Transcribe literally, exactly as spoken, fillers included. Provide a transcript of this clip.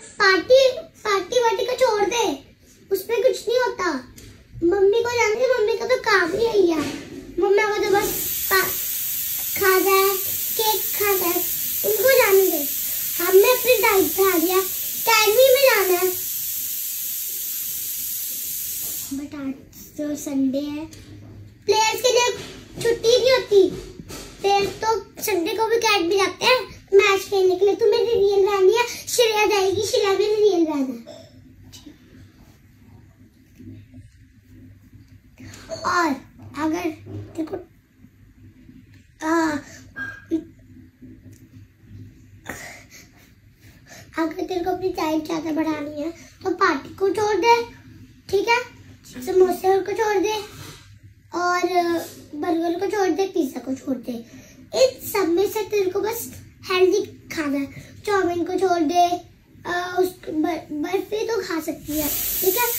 Party party वार्टी का छोड़ दे, उसमें कुछ नहीं होता। मम्मी को जाने दे, मम्मी का तो काम ही यही है। मम्मी को तो बस खाना है, केक खाना है, उनको जाने दे। हमने अपनी डाइट पे आ गया, टाइमिंग में जाना है। बट आज तो संडे है, प्लेयर्स के लिए छुट्टी नहीं होती। प्लेयर्स तो संडे को भी कैट भी जाते हैं मैच खेलने के लिए। तुम्हें रियल रहनी है, श्रेया जाएगी, श्रेया भी रियल रहना है। और अगर देखो आ, अगर तेरे को अपनी टाइम ज्यादा बढ़ानी है तो पार्टी को छोड़ दे, ठीक है? समोसे को छोड़ दे और बर्गर को छोड़ दे, पिज्जा को छोड़दे। इन सब में से तेरे को बस हेल्दी खाना है। चाउमीन को छोड़ दे, उस बर्फी तो खा सकती है, ठीक है?